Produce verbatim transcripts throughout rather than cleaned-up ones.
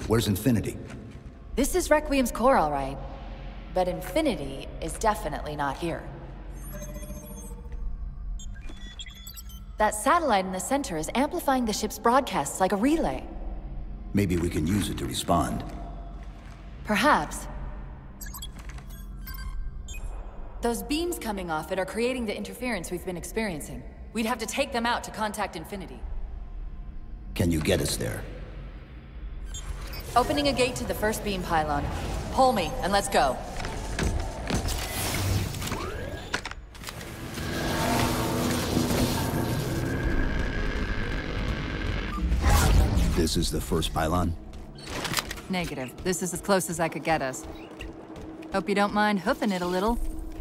Where's Infinity? This is Requiem's core, all right. But Infinity is definitely not here. That satellite in the center is amplifying the ship's broadcasts like a relay. Maybe we can use it to respond. Perhaps. Those beams coming off it are creating the interference we've been experiencing. We'd have to take them out to contact Infinity. Can you get us there? Opening a gate to the first beam pylon. Pull me, and let's go. This is the first pylon? Negative. This is as close as I could get us. Hope you don't mind hoofing it a little.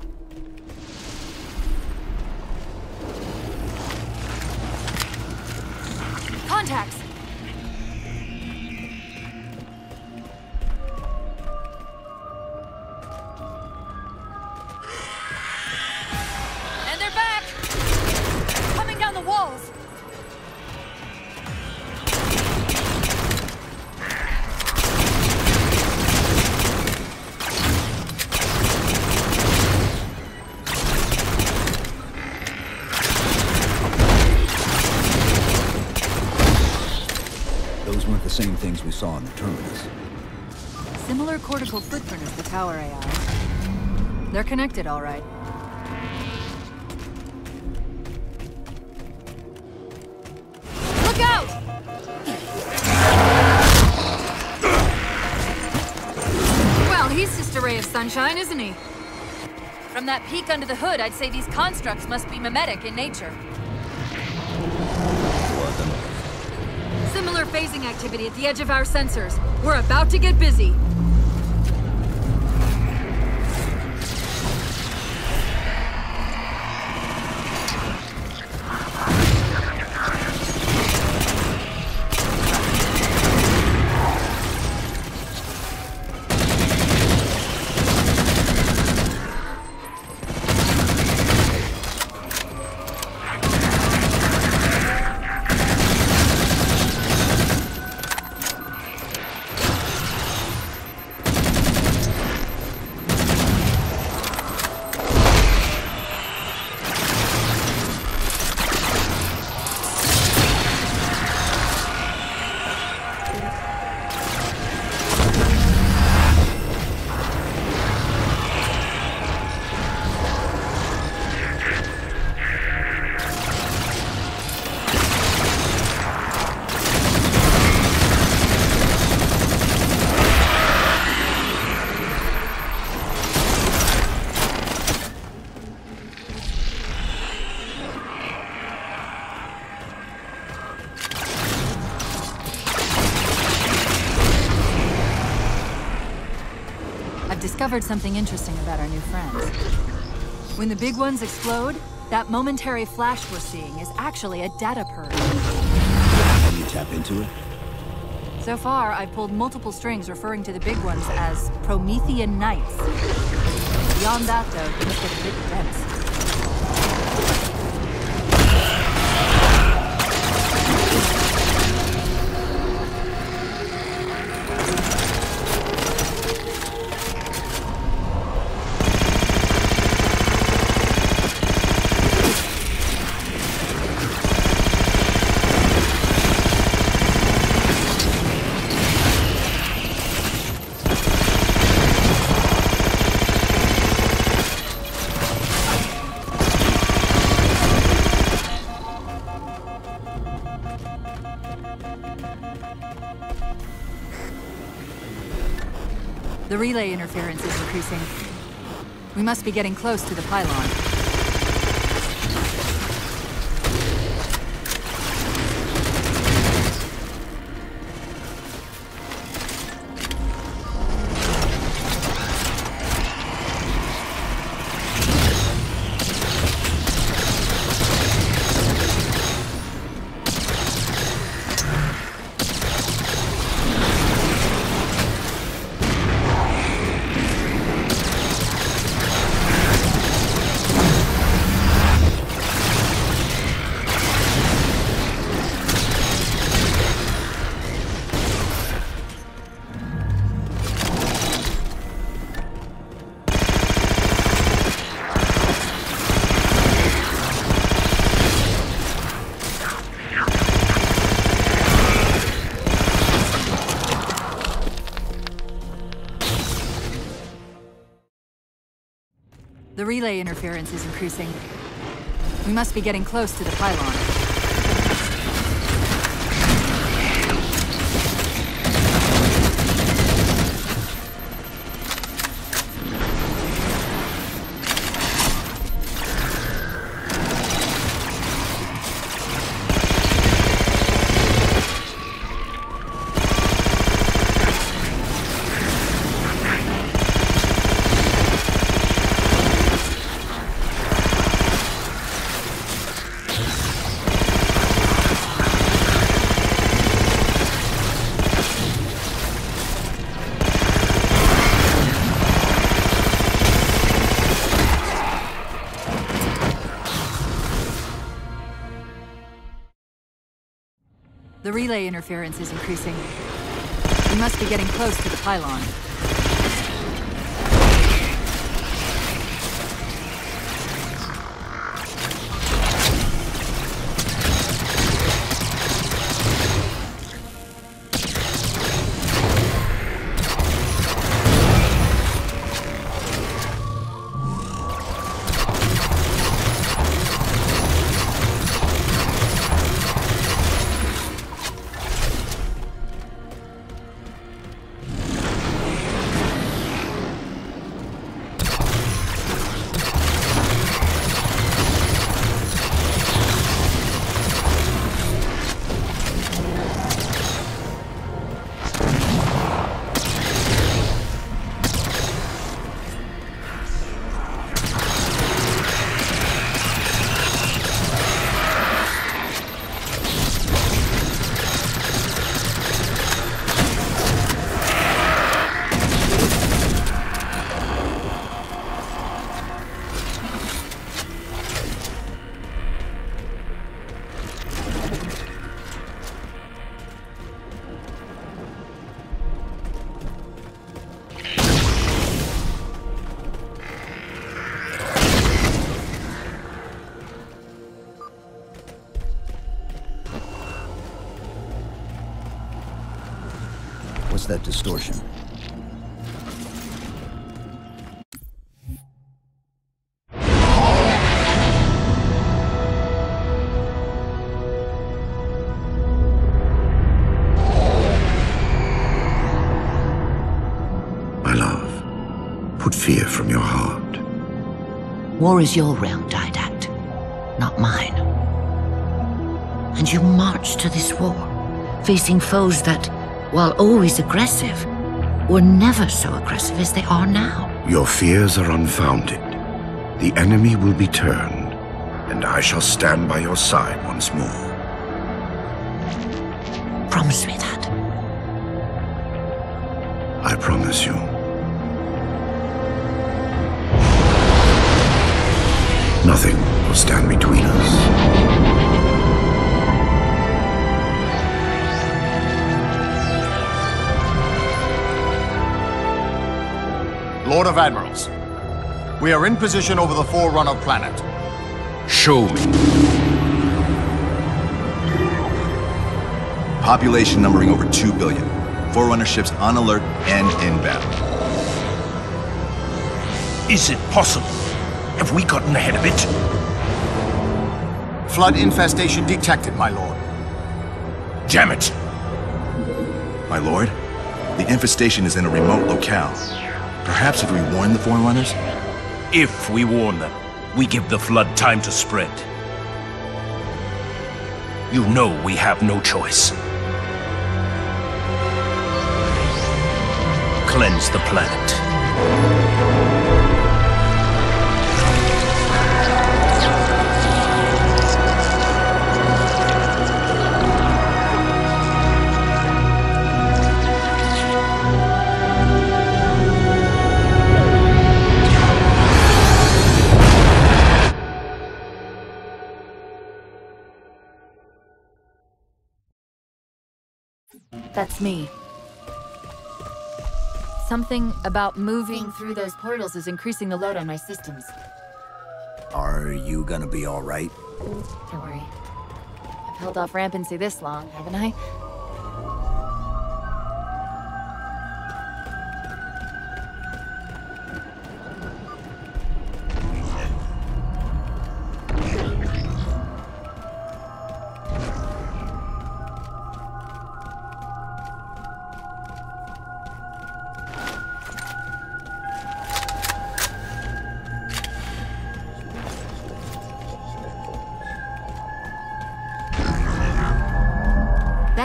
Contacts! And they're back! Coming down the walls! Same things we saw in the terminus. Similar cortical footprint as the tower A I. They're connected, all right. Look out! Well, he's just a ray of sunshine, isn't he? From that peek under the hood, I'd say these constructs must be mimetic in nature. Similar phasing activity at the edge of our sensors. We're about to get busy. Discovered something interesting about our new friends. When the big ones explode, that momentary flash we're seeing is actually a data purge. Can you tap into it? So far, I've pulled multiple strings referring to the big ones as Promethean Knights. Beyond that, though, things get a bit dense. The relay interference is increasing. We must be getting close to the pylon. The relay interference is increasing. We must be getting close to the pylon. The relay interference is increasing. We must be getting close to the pylon. What's that distortion? My love, put fear from your heart. War is your realm, Didact, not mine. And you marched to this war, facing foes that, while always aggressive, were never so aggressive as they are now. Your fears are unfounded. The enemy will be turned, and I shall stand by your side once more. Promise me that. I promise you. Nothing will stand between us. Lord of Admirals, we are in position over the Forerunner planet. Show me. Population numbering over two billion. Forerunner ships on alert and inbound. Is it possible? Have we gotten ahead of it? Flood infestation detected, my lord. Damn it! My lord, the infestation is in a remote locale. Perhaps if we warn the Forerunners? If we warn them, we give the Flood time to spread. You know we have no choice. Cleanse the planet. That's me. Something about moving through those portals is increasing the load on my systems. Are you gonna be all right? Don't worry. I've held off rampancy this long, haven't I?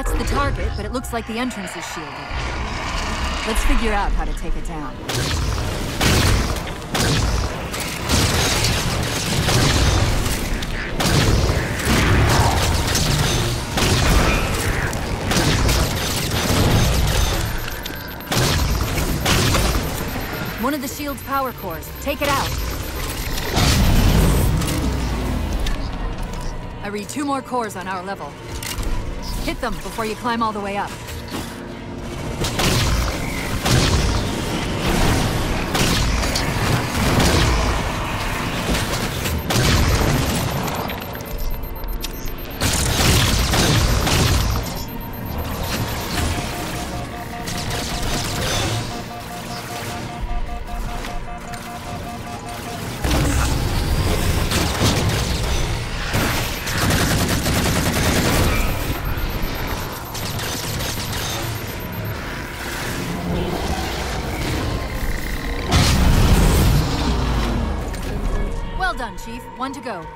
That's the target, but it looks like the entrance is shielded. Let's figure out how to take it down. One of the shield's power cores. Take it out. I read two more cores on our level. Hit them before you climb all the way up. Well done, Chief. One to go.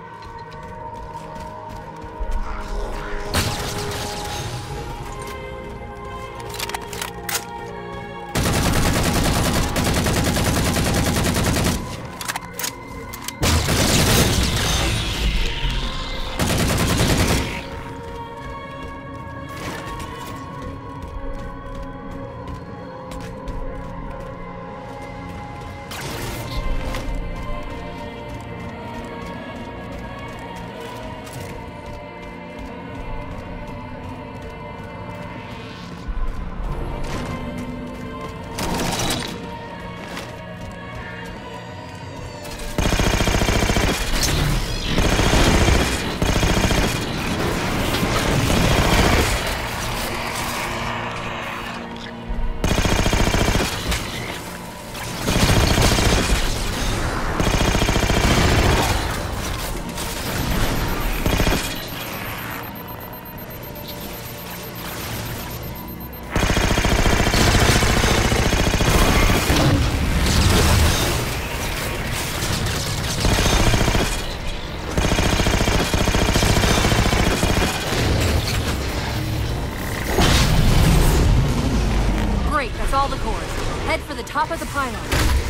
That's all the cores. Head for the top of the pylon.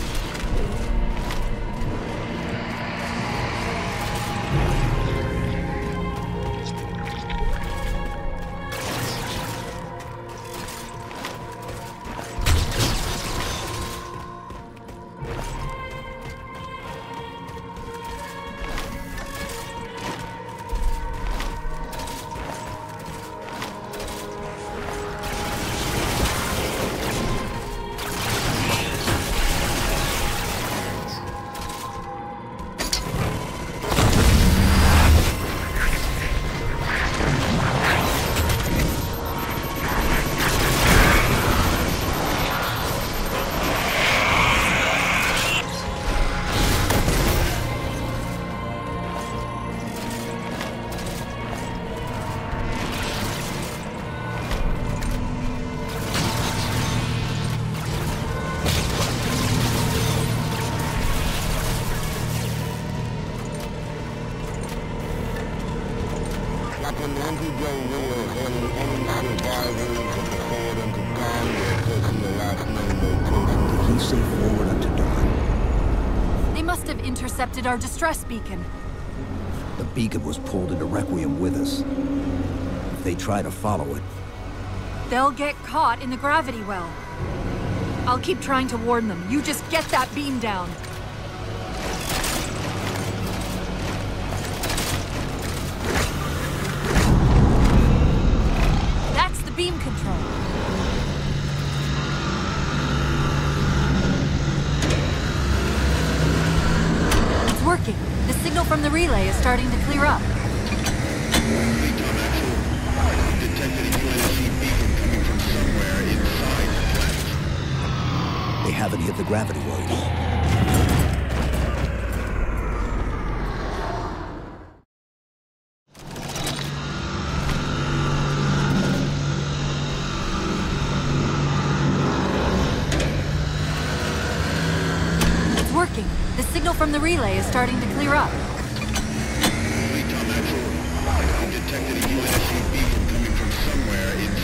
Did he say forward unto dawn? They must have intercepted our distress beacon. The beacon was pulled into Requiem with us. If they try to follow it... They'll get caught in the gravity well. I'll keep trying to warn them. You just get that beam down. That's the beam control. It's working. The signal from the relay is starting to clear up. They haven't hit the gravity well yet. It's working. The signal from the relay is starting to clear up. Detected a U N S C beacon coming from somewhere in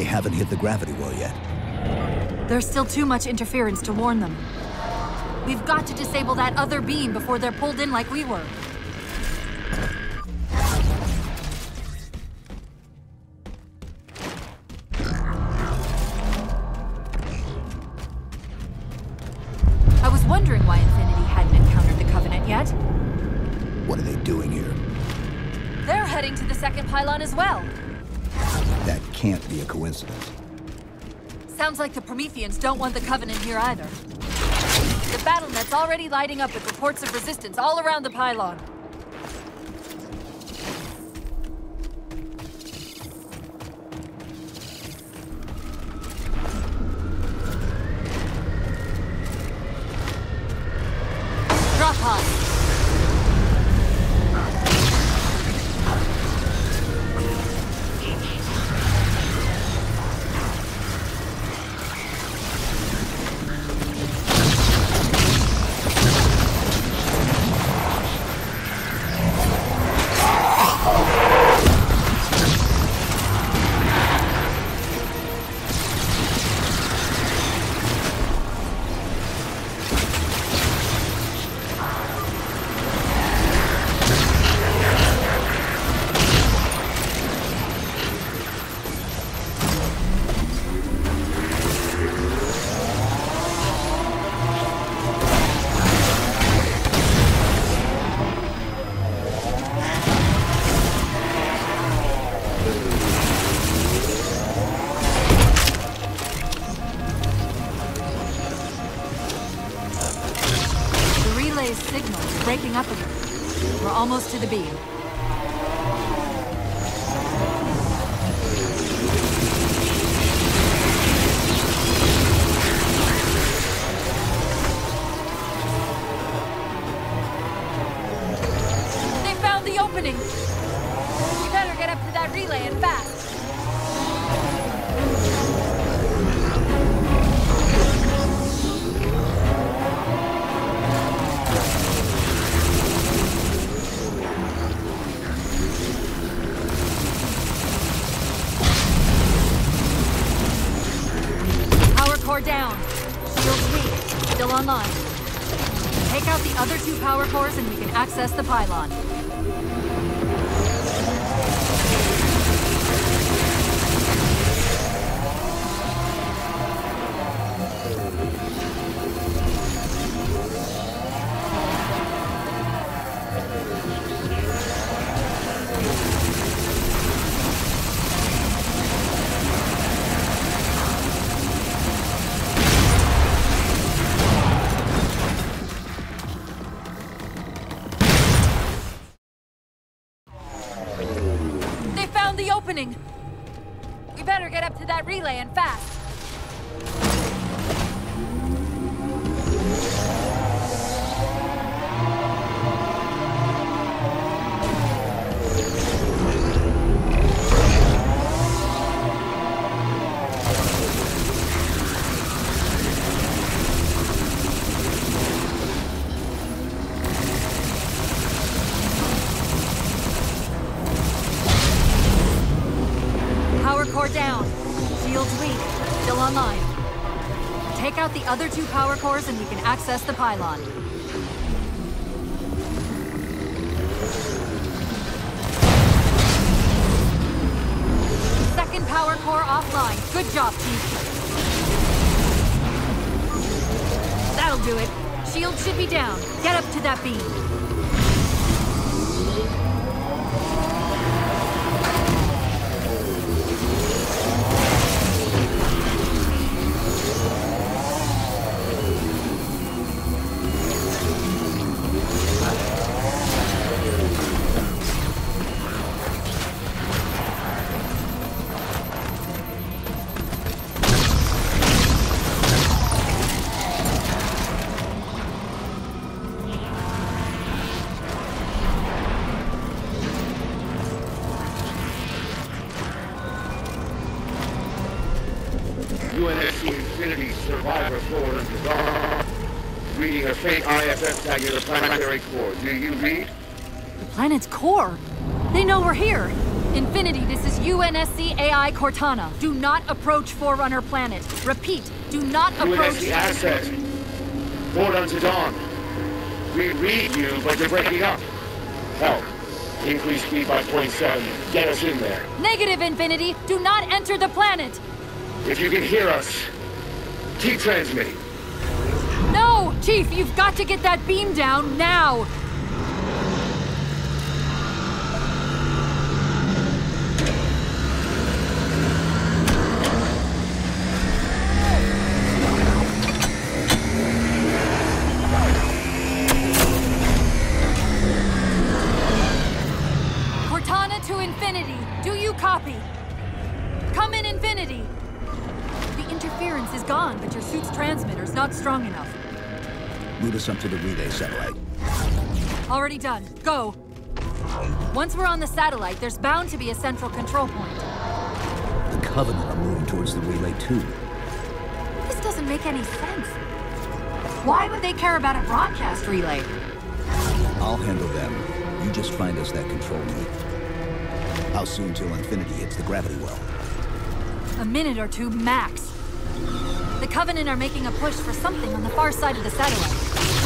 They haven't hit the gravity well yet. There's still too much interference to warn them. We've got to disable that other beam before they're pulled in like we were. I was wondering why Infinity hadn't encountered the Covenant yet. What are they doing here? They're heading to the second pylon as well. That can't be a coincidence. Sounds like the Prometheans don't want the Covenant here either. The battle net's already lighting up with reports of resistance all around the pylon. Drop pod. Signal is breaking up again. We're almost to the beam. They found the opening! We better get up to that relay and fast! Core down. Shields weak. Still online. Take out the other two power cores and we can access the pylon. Opening. We better get up to that relay and fast. Core down. Shields weak. Still online. Take out the other two power cores and we can access the pylon. Second power core offline. Good job, team. That'll do it. Shields should be down. Get up to that beam. U N S C Infinity Survivor Forward and Bizarre. Reading a faint I F S tag in the planetary core. Do you read? The planet's core? They know we're here. Infinity, this is U N S C A I Cortana. Do not approach Forerunner planet. Repeat, do not approach... U N S C asset. Forward unto dawn. We read you, but you're breaking up. Help. Increase speed by point seven. Get us in there. Negative, Infinity. Do not enter the planet. If you can hear us, keep transmitting. No! Chief, you've got to get that beam down now! Cortana to Infinity. Do you copy? Come in, Infinity. The interference is gone, but your suit's transmitter's not strong enough. Route us up to the relay satellite. Already done. Go. Once we're on the satellite, there's bound to be a central control point. The Covenant are moving towards the relay too. This doesn't make any sense. Why would they care about a broadcast relay? I'll handle them. You just find us that control unit. How soon till Infinity hits the gravity well? A minute or two max. The Covenant are making a push for something on the far side of the satellite.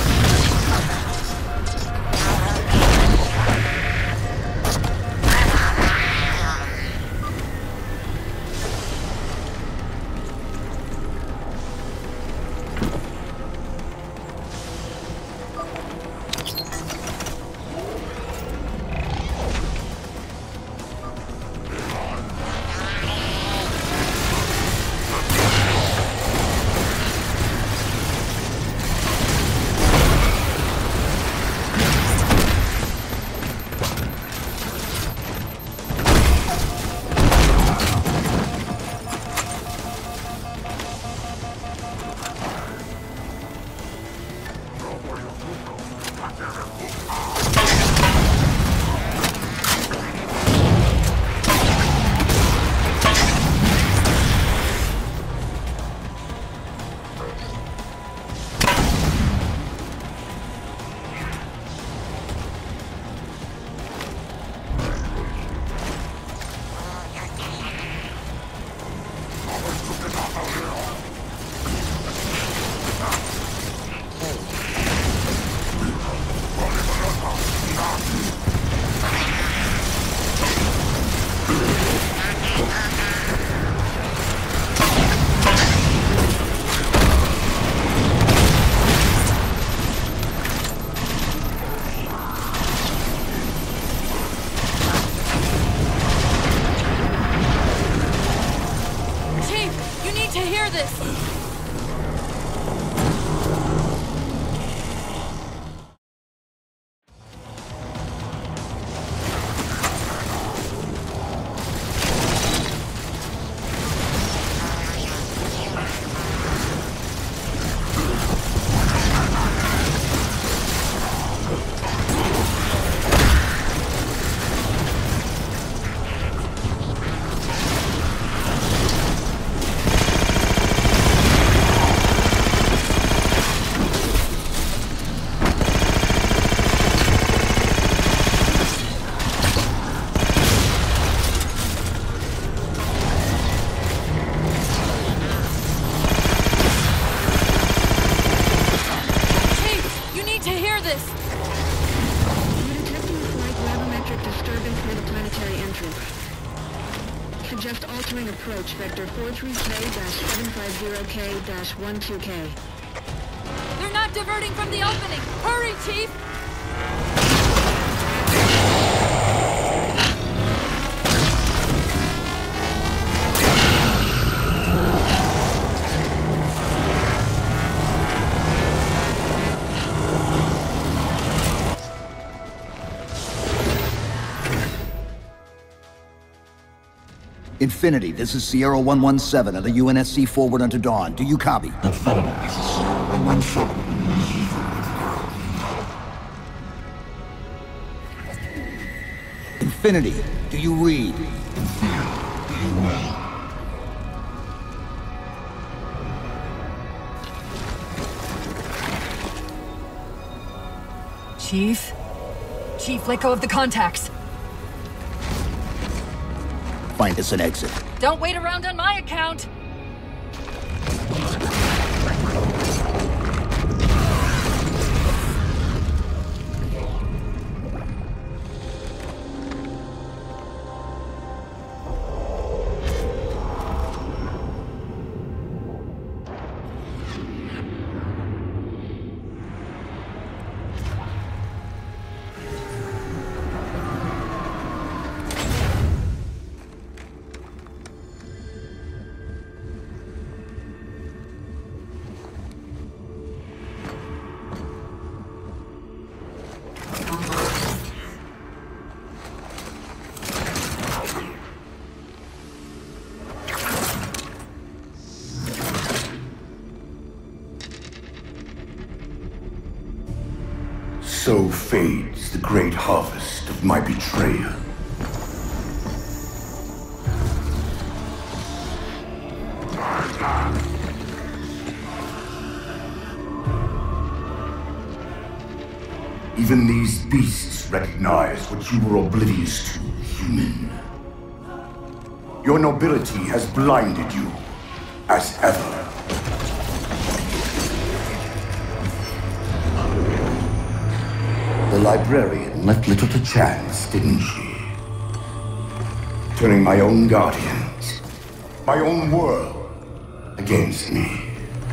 Approach vector four three K seven five zero K one two K. They're not diverting from the opening! Hurry, Chief! Infinity, this is Sierra one one seven of the U N S C forward unto dawn. Do you copy? Affirmative. This is Sierra one one seven. Infinity, do you read? Do you read? Chief? Chief, let go of the contacts. find us an exit. Don't wait around on my account! So fades the great harvest of my betrayal. Even these beasts recognize what you were oblivious to, human. Your nobility has blinded you, as ever. The librarian left little to chance, didn't she? Turning my own guardians, my own world, against me.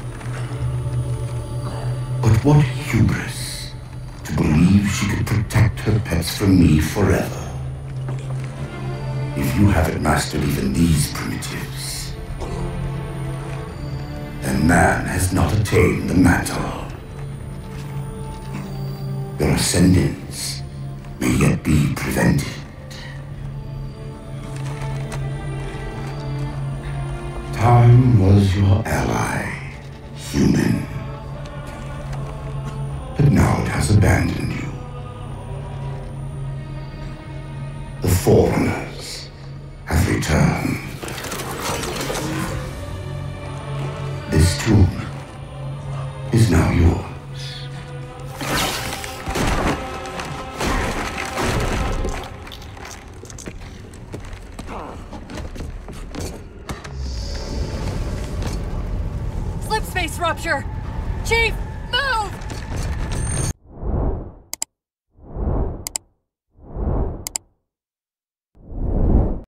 But what hubris to believe she could protect her pets from me forever. If you haven't mastered even these primitives, then man has not attained the mantle. Your ascendance may yet be prevented. Time was your ally, human. But now it has abandoned you. The Forerunners have returned. This tomb is now yours. Slip space rupture! Chief!